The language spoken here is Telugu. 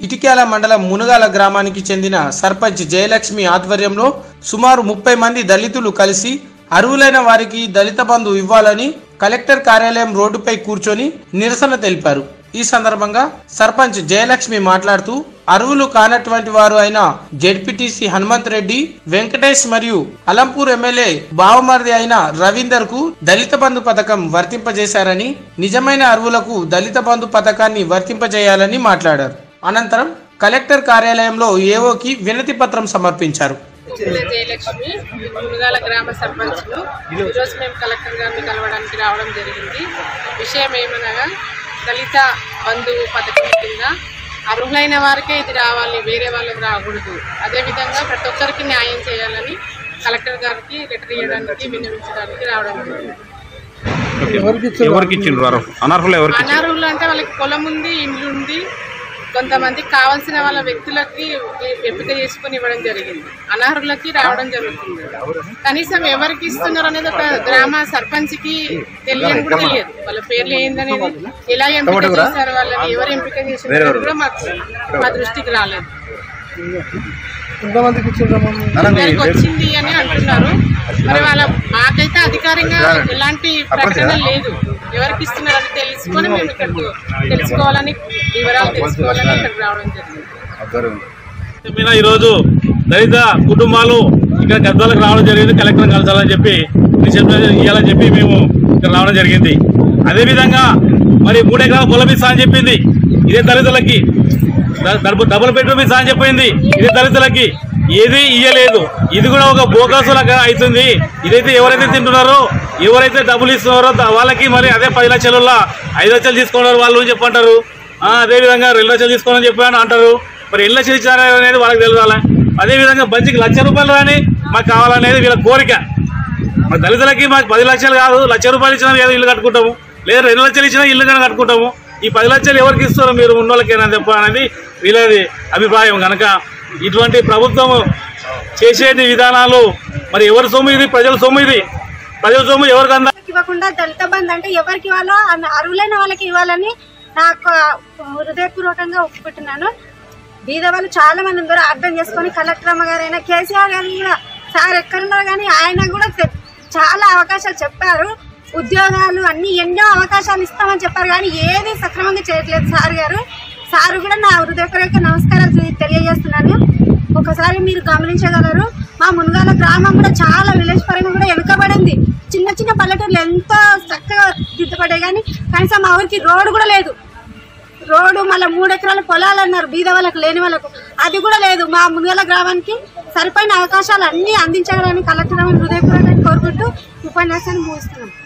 ఇటిక్యాల మండలం మునుగాల గ్రామానికి చెందిన సర్పంచ్ జయలక్ష్మి ఆధ్వర్యంలో సుమారు 30 మంది దళితులు కలిసి అర్హులైన వారికి దళిత బంధు ఇవ్వాలని కలెక్టర్ కార్యాలయం రోడ్డుపై కూర్చొని నిరసన తెలిపారు। ఈ సందర్భంగా సర్పంచ్ జయలక్ష్మి మాట్లాడుతూ అర్హులు కానటువంటి వారు అయిన జెడ్పీటీసీ హనుమంత్ రెడ్డి, వెంకటేష్ మరియు అలంపూర్ ఎమ్మెల్యే బావమర్ది అయిన రవీందర్ కు దళిత బంధు పథకం వర్తింపజేశారని, నిజమైన అర్హులకు దళిత బంధు పథకాన్ని వర్తింపజేయాలని మాట్లాడారు। అనంతరం కలెక్టర్ కార్యాలయంలో ఏఓకి వినతి పత్రం సమర్పించారు। జయలక్ష్మి మునుగాల గ్రామ సర్పంచ్లు ఈరోజు మేము కలెక్టర్ గారిని కలవడానికి రావడం జరిగింది। విషయం ఏమనగా దళిత బంధు పథకం కింద అర్హులైన వారికే ఇది రావాలి, వేరే వాళ్ళకి రాకూడదు। అదేవిధంగా ప్రతి ఒక్కరికి న్యాయం చేయాలని కలెక్టర్ గారికి లెటర్ ఇవ్వడానికి విన్నవించడానికి రావడం జరిగింది। అనర్హులు అంటే వాళ్ళకి పొలం ఉంది, ఇండ్లు ఉంది, కొంతమందికి కావాల్సిన వాళ్ళ వ్యక్తులకి ఎంపిక చేసుకుని ఇవ్వడం జరిగింది। అనర్హులకి రావడం జరుగుతుంది। కనీసం ఎవరికి ఇస్తున్నారు అనేది ఒక గ్రామ సర్పంచ్కి తెలియని కూడా తెలియదు, వాళ్ళ పేర్లు ఏందనేది, ఎలా ఎంపిక చేశారు, వాళ్ళని ఎవరు ఎంపిక చేసిన కూడా మా దృష్టికి రాలేదు। వచ్చింది అని అంటున్నారు, మరి వాళ్ళ మాకైతే అధికారంగా ఎలాంటి ప్రకటన లేదు। ఎవరికి ఇస్తున్నారని తెలుసుకొని మేము ఇక్కడికి తెలుసుకోవాలని, వివరాలు తెలుసుకోవాలని ఇక్కడికి రావడం జరిగింది। ఈరోజు దళిత కుటుంబాలు ఇక్కడ గద్వాలకు రావడం జరిగింది, కలెక్టర్ కలసాలని చెప్పి ఇవ్వాలని చెప్పి మేము ఇక్కడ రావడం జరిగింది। అదేవిధంగా మరి 3 ఎకరాల పొలం ఇస్తా అని చెప్పింది, ఇదే దళితులకి డబుల్ బెడ్రూమ్ ఇస్తా అని చెప్పింది, ఇదే దళితులకి ఏది ఇయ్యలేదు। ఇది కూడా ఒక బోగసులాగా అవుతుంది। ఇదైతే ఎవరైతే తింటున్నారో, ఎవరైతే డబ్బులు ఇస్తున్నారో వాళ్ళకి మరి అదే 10 లక్షలలో 5 లక్షలు తీసుకున్నారు వాళ్ళు అని చెప్పంటారు, అదేవిధంగా 2 లక్షలు తీసుకోవాలని చెప్పాను అంటారు। మరి 2 లక్షలు ఇచ్చారా అనేది వాళ్ళకి తెలియాలి। అదేవిధంగా బంచికి ₹1,00,000 కానీ మాకు కావాలనేది వీళ్ళ కోరిక। మరి దళితులకి మాకు 10 లక్షలు కాదు, ₹1,00,000 ఇచ్చినా ఏదో ఇల్లు కట్టుకుంటాము, లేదా 2 లక్షలు ఇచ్చినా ఇల్లు కానీ కట్టుకుంటాము। ఈ 10 లక్షలు ఎవరికి ఇస్తారో మీరు ఉన్నోళ్ళకేనా చెప్పాలనేది వీళ్ళది అభిప్రాయం। కనుక ఇటువంటి ప్రభుత్వం చేసేటి విధానాలు మరి ఎవరి సొమ్ము ఇది, ప్రజల సొమ్ము ఇది, ప్రజల సొమ్ము ఎవరికి ఇవ్వకుండా దళిత బంధు అంటే ఎవరికి ఇవ్వాలో అర్హులైన వాళ్ళకి ఇవ్వాలని నాకు హృదయపూర్వకంగా ఒప్పుకుంటున్నాను। బీద వాళ్ళు చాలా మంది ఉన్నారు, అర్థం చేసుకొని కలెక్టర్ అమ్మ గారైనా కేసీఆర్ గారు కూడా, సార్ ఎక్కడున్నారు కానీ ఆయన కూడా చాలా అవకాశాలు చెప్పారు, ఉద్యోగాలు అన్ని ఎన్నో అవకాశాలు ఇస్తామని చెప్పారు, కానీ ఏది సక్రమంగా చేయట్లేదు సార్ గారు। సార్ కూడా నా హృదయపూర్వక నమస్కారాలు తెలియజేస్తున్నాను। ఒకసారి మీరు గమనించగలరు, మా మునుగాల గ్రామం కూడా చాలా విలేజ్ పరంగా కూడా వెనుకబడింది, చిన్న చిన్న పల్లెటూర్లు ఎంతో చక్కగా దిద్దుపడ్డాయి, కానీ కనీసం మా ఊరికి రోడ్డు కూడా లేదు। రోడ్డు మళ్ళీ 3 ఎకరాల పొలాలు అన్నారు బీద వాళ్ళకు, లేని వాళ్ళకు, అది కూడా లేదు। మా మునుగాల గ్రామానికి సరిపోయిన అవకాశాలు అన్నీ అందించగలని కలెక్టర్ హృదయపూర్వకంగా కోరుకుంటూ ఉపన్యాసాన్ని ముగిస్తున్నాం।